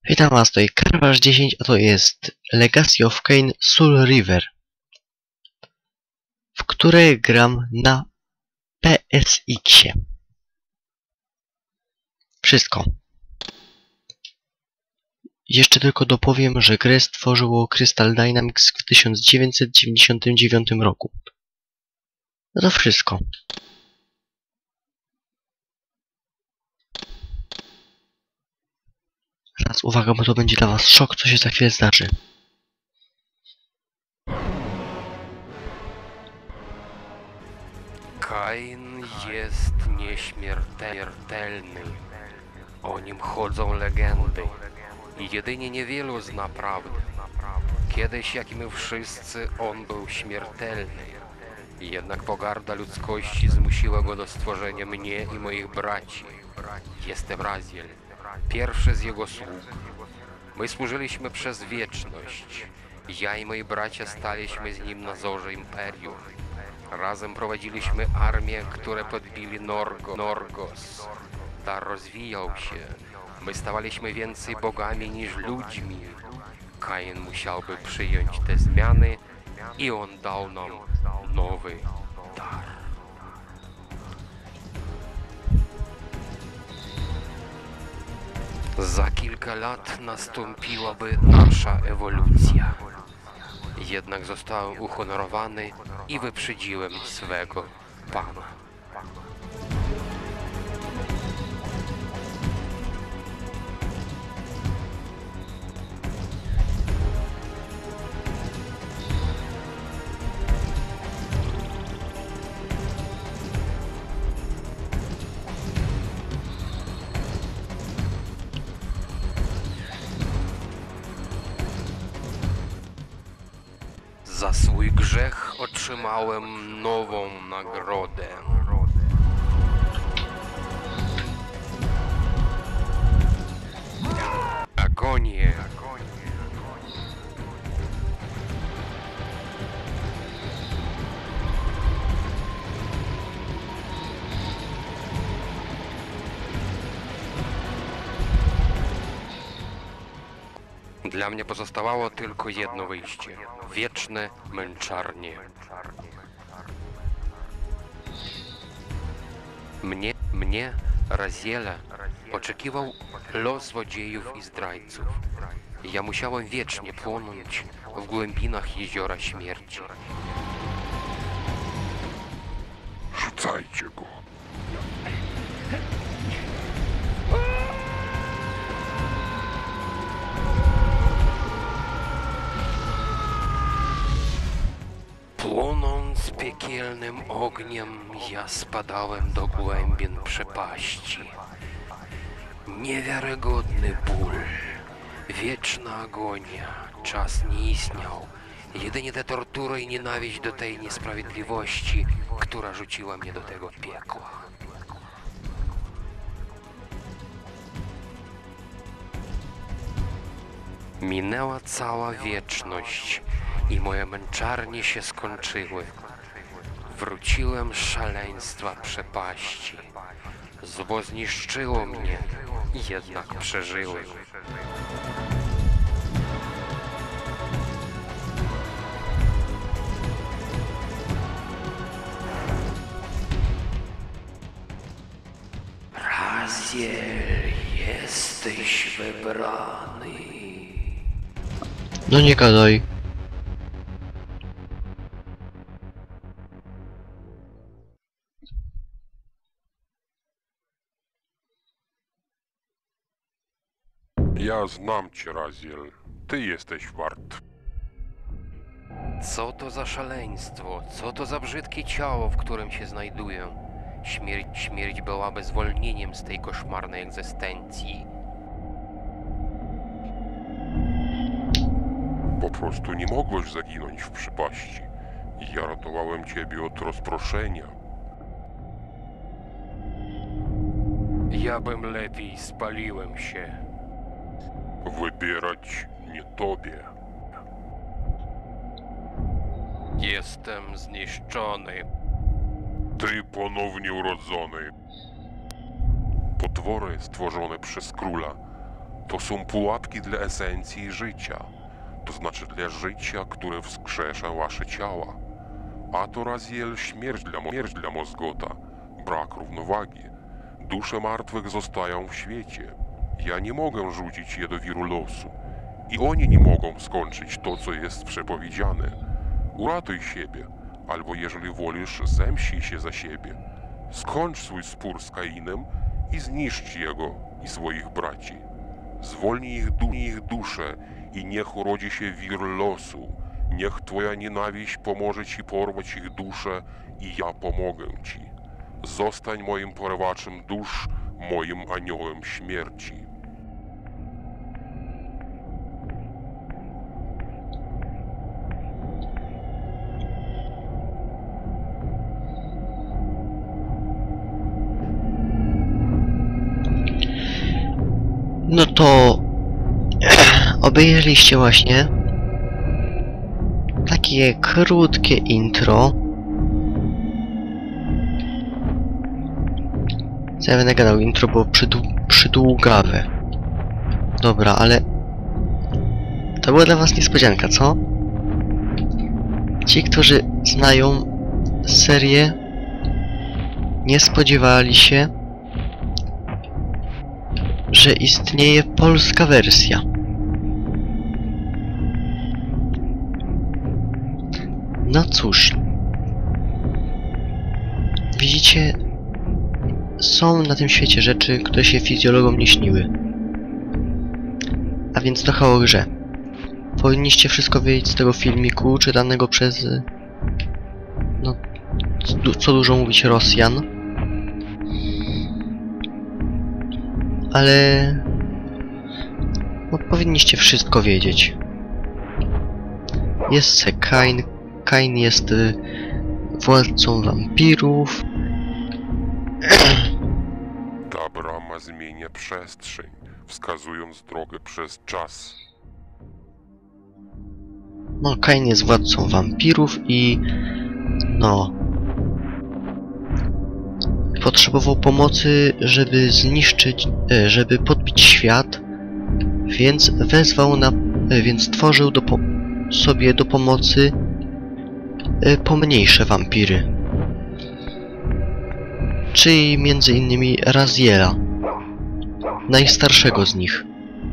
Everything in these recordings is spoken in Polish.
Witam was, tutaj Karwasz 10, a to jest Legacy of Kain Soul River, w której gram na PSX-ie. Wszystko. Jeszcze tylko dopowiem, że grę stworzyło Crystal Dynamics w 1999 roku. No to wszystko. Teraz uwaga, bo to będzie dla was szok, co się za chwilę zdarzy. Kain jest nieśmiertelny. O nim chodzą legendy. I jedynie niewielu zna prawdę. Kiedyś, jak i my wszyscy, on był śmiertelny. Jednak pogarda ludzkości zmusiła go do stworzenia mnie i moich braci. Jestem Raziel, pierwszy z jego sług. My służyliśmy przez wieczność. Ja i moi bracia staliśmy z nim na zorze Imperium. Razem prowadziliśmy armię, które podbili Norgos. Dar rozwijał się. My stawaliśmy więcej bogami niż ludźmi. Kain musiałby przyjąć te zmiany i on dał nam nowy dar. Za kilka lat nastąpiłaby nasza ewolucja. Jednak zostałem uhonorowany i wyprzedziłem swego pana. Za swój grzech otrzymałem nową nagrodę. Agonię. Dla mnie pozostawało tylko jedno wyjście. Wieczne męczarnie. Mnie, Raziela, oczekiwał los złodziejów i zdrajców. Ja musiałem wiecznie płonąć w głębinach jeziora śmierci. Rzucajcie go. Płonąc piekielnym ogniem, ja spadałem do głębin przepaści. Niewiarygodny ból, wieczna agonia, czas nie istniał. Jedynie te tortury i nienawiść do tej niesprawiedliwości, która rzuciła mnie do tego piekła. Minęła cała wieczność i moje męczarnie się skończyły. Wróciłem z szaleństwa przepaści. Zło zniszczyło mnie, jednak przeżyłem. Raziel, jesteś wybrany. No nie gadaj. Ja znam cię, Raziel. Ty jesteś wart. Co to za szaleństwo? Co to za brzydkie ciało, w którym się znajduję? Śmierć byłaby zwolnieniem z tej koszmarnej egzystencji. Po prostu nie mogłeś zaginąć w przepaści. Ja ratowałem ciebie od rozproszenia. Ja bym lepiej spaliłem się. Wybierać nie tobie. Jestem zniszczony. Ty ponownie urodzony. Potwory stworzone przez króla To są pułapki dla esencji życia, to znaczy dla życia, które wskrzesza wasze ciała. A to Raziel śmierć dla Mozgota, brak równowagi. Dusze martwych zostają w świecie. Ja nie mogę rzucić je do wiru losu. I oni nie mogą skończyć to, co jest przepowiedziane. Uratuj siebie, albo jeżeli wolisz, zemścij się za siebie. Skończ swój spór z Kainem i zniszcz jego i swoich braci. Zwolnij ich dusze i niech urodzi się wir losu. Niech twoja nienawiść pomoże ci porwać ich dusze i ja pomogę ci. Zostań moim porywaczem dusz, moim aniołem śmierci. No to obejrzeliście właśnie takie krótkie intro. Ja będę gadał, intro było przydługawe. Dobra, ale to była dla was niespodzianka, co? Ci, którzy znają serię, nie spodziewali się, że istnieje polska wersja. No cóż. Widzicie, są na tym świecie rzeczy, które się fizjologom nie śniły. A więc trochę o grze. Powinniście wszystko wiedzieć z tego filmiku, czytanego przez... no... co dużo mówić, Rosjan. Ale... no powinniście wszystko wiedzieć. Jest se Kain. Kain jest władcą wampirów. Ta brama zmienia przestrzeń, wskazując drogę przez czas. No, Kain jest władcą wampirów i... no... potrzebował pomocy, żeby zniszczyć... żeby podbić świat, więc wezwał na... więc stworzył sobie do pomocy pomniejsze wampiry. Czyli między innymi Raziela, najstarszego z nich.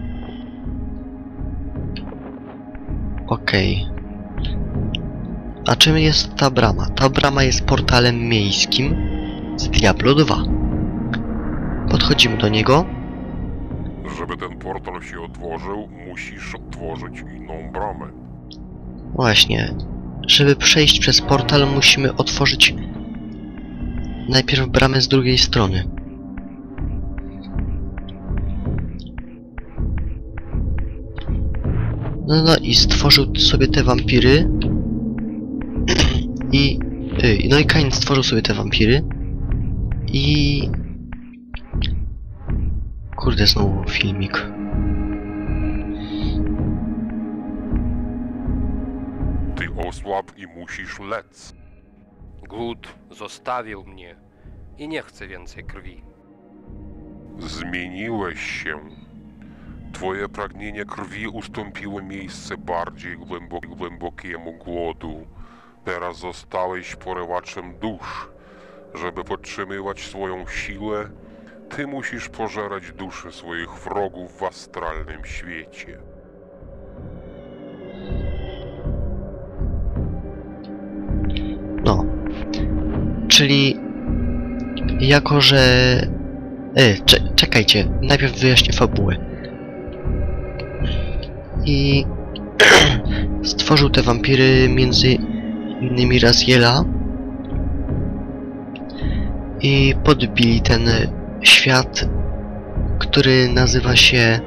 Okej. A czym jest ta brama? Ta brama jest portalem miejskim z Diablo 2. Podchodzimy do niego. Żeby ten portal się otworzył, musisz otworzyć inną bramę. Właśnie. Żeby przejść przez portal, musimy otworzyć najpierw bramę z drugiej strony. No i stworzył sobie te wampiry. No i Kain stworzył sobie te wampiry. I... kurde, znowu filmik. Ty osłab i musisz lec. Głód zostawił mnie i nie chcę więcej krwi. Zmieniłeś się. Twoje pragnienie krwi ustąpiło miejsce bardziej głębokiemu głodu. Teraz zostałeś porywaczem dusz. Żeby podtrzymywać swoją siłę, ty musisz pożerać dusze swoich wrogów w astralnym świecie. No. Czyli... jako że... czekajcie, najpierw wyjaśnię fabułę. I... stworzył te wampiry między innymi Raziela. I podbili ten świat, który nazywa się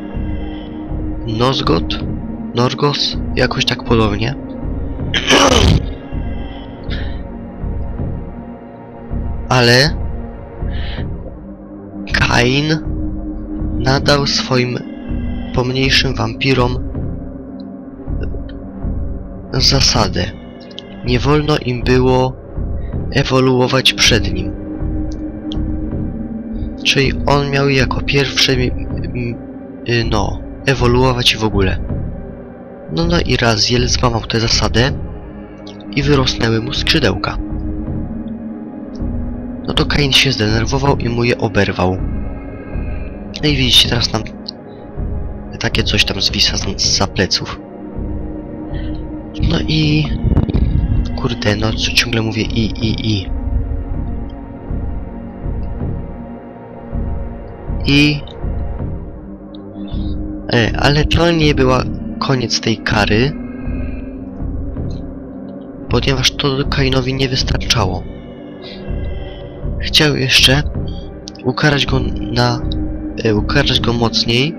Norgos, jakoś tak podobnie. Ale Kain nadał swoim pomniejszym wampirom zasadę. Nie wolno im było ewoluować przed nim. Czyli on miał jako pierwszy no, ewoluować w ogóle. No i Raziel złamał tę zasadę i wyrosnęły mu skrzydełka. No to Kain się zdenerwował i mu je oberwał. No i widzicie, teraz nam takie coś tam zwisa za pleców. No i... Kurde, no co ciągle mówię i... Ale to nie była koniec tej kary, ponieważ to Kainowi nie wystarczało. Chciał jeszcze ukarać go mocniej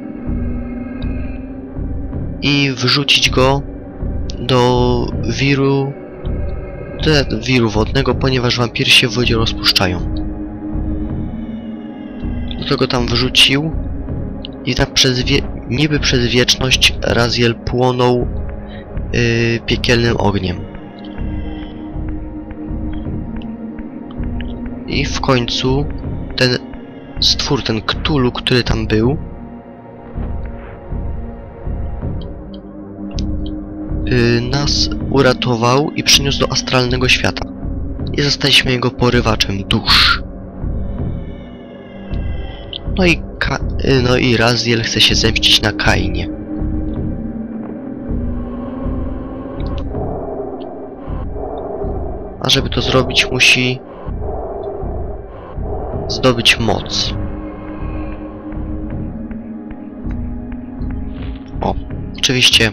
i wrzucić go do wiru wodnego, ponieważ wampiry się w wodzie rozpuszczają. Do tego tam wrzucił i tak niby przez wieczność Raziel płonął piekielnym ogniem. I w końcu ten stwór, ten Cthulhu, który tam był, nas uratował i przyniósł do astralnego świata. I zostaliśmy jego porywaczem dusz. No i Raziel chce się zemścić na Kainie. A żeby to zrobić, musi zdobyć moc. O, oczywiście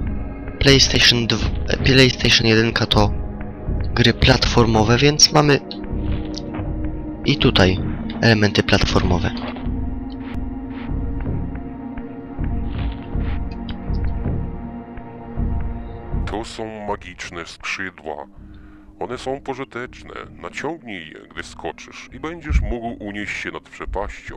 PlayStation 1 to gry platformowe, więc mamy i tutaj elementy platformowe. To są magiczne skrzydła. One są pożyteczne. Naciągnij je, gdy skoczysz i będziesz mógł unieść się nad przepaścią.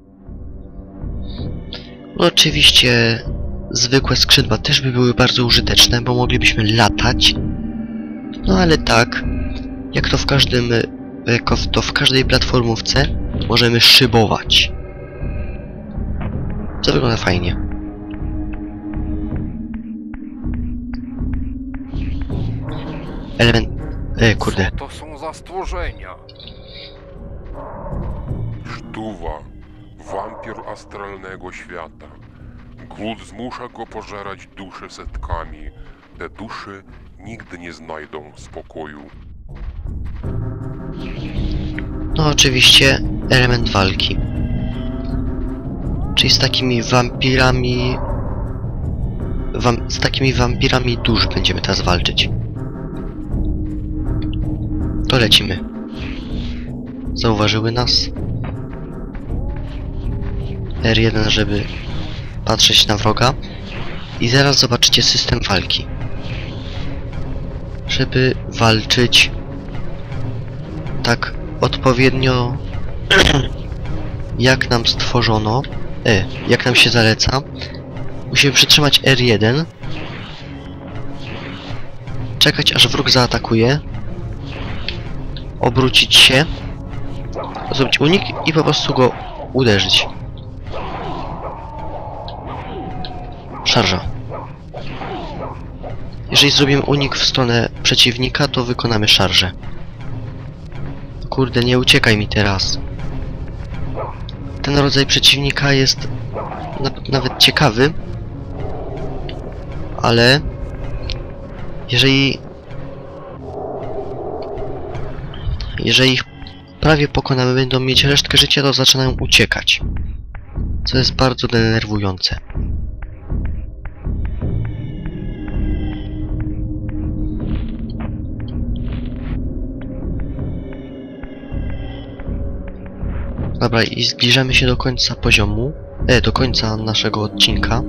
No oczywiście zwykłe skrzydła też by były bardzo użyteczne, bo moglibyśmy latać. No ale tak, jak to w każdej platformówce, możemy szybować. Co wygląda fajnie. Kurde. Co to są za stworzenia? Żtuwa, wampir astralnego świata. Głód zmusza go pożerać dusze setkami. Te dusze nigdy nie znajdą spokoju. No oczywiście element walki. Czyli z takimi wampirami dusz będziemy teraz walczyć. To lecimy. Zauważyły nas. R1, żeby patrzeć na wroga. I zaraz zobaczycie system walki. Żeby walczyć tak odpowiednio jak nam stworzono, jak nam się zaleca, musimy przytrzymać R1, czekać aż wróg zaatakuje, obrócić się, zrobić unik i po prostu go uderzyć. Szarża. Jeżeli zrobimy unik w stronę przeciwnika, to wykonamy szarżę. Kurde, nie uciekaj mi teraz. Ten rodzaj przeciwnika jest nawet ciekawy, ale jeżeli ich prawie pokonamy, będą mieć resztkę życia, to zaczynają uciekać. Co jest bardzo denerwujące. Dobra, i zbliżamy się do końca poziomu, do końca naszego odcinka.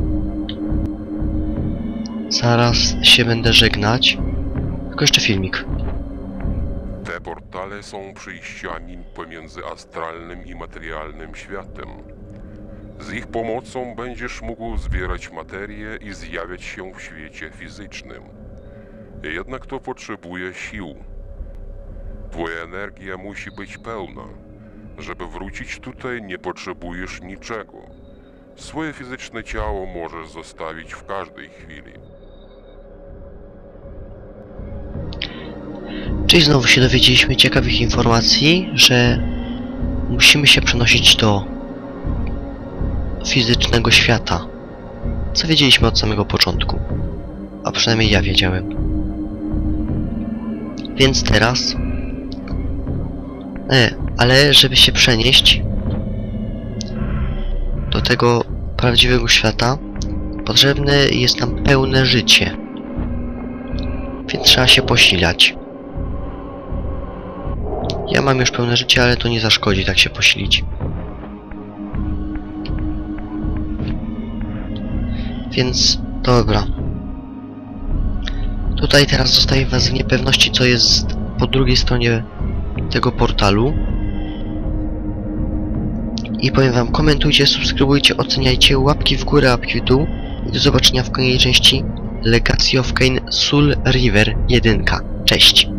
Zaraz się będę żegnać. Tylko jeszcze filmik. Te portale są przejściami pomiędzy astralnym i materialnym światem. Z ich pomocą będziesz mógł zbierać materię i zjawiać się w świecie fizycznym. Jednak to potrzebuje sił. Twoja energia musi być pełna. Żeby wrócić tutaj, nie potrzebujesz niczego. Swoje fizyczne ciało możesz zostawić w każdej chwili. Czyli znowu się dowiedzieliśmy ciekawych informacji, że musimy się przenosić do fizycznego świata. Co wiedzieliśmy od samego początku. A przynajmniej ja wiedziałem. Więc teraz... ale żeby się przenieść do tego prawdziwego świata, potrzebne jest nam pełne życie. Więc trzeba się posilać. Ja mam już pełne życie, ale to nie zaszkodzi tak się posilić. Więc dobra. Tutaj teraz zostawię was w niepewności, co jest po drugiej stronie tego portalu. I powiem wam, komentujcie, subskrybujcie, oceniajcie, łapki w górę, łapki w dół. I do zobaczenia w kolejnej części Legacy of Kain Soul River 1. Cześć!